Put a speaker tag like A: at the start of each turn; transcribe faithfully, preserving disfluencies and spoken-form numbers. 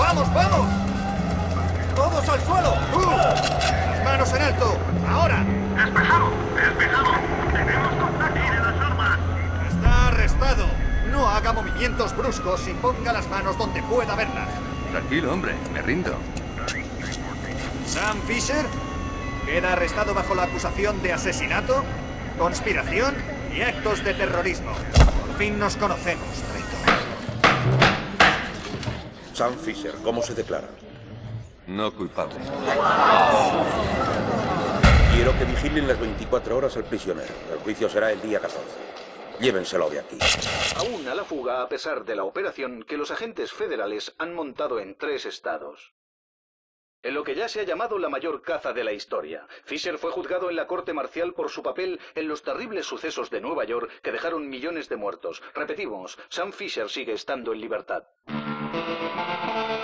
A: ¡Vamos, vamos! ¡Todos al suelo! ¡Uh! ¡Manos en alto! ¡Ahora!
B: ¡Despejado! ¡Despejado! ¡Tenemos contacto de las armas!
A: ¡Está arrestado! No haga movimientos bruscos y ponga las manos donde pueda verlas.
C: Tranquilo, hombre. Me rindo.
A: Sam Fisher queda arrestado bajo la acusación de asesinato, conspiración y actos de terrorismo. Por fin nos conocemos, traidor.
D: Sam Fisher, ¿cómo se declara?
C: No culpable.
D: Quiero que vigilen las veinticuatro horas al prisionero. El juicio será el día catorce. Llévenselo de aquí.
E: Aún a la fuga a pesar de la operación que los agentes federales han montado en tres estados. En lo que ya se ha llamado la mayor caza de la historia, Fisher fue juzgado en la corte marcial por su papel en los terribles sucesos de Nueva York que dejaron millones de muertos. Repetimos, Sam Fisher sigue estando en libertad.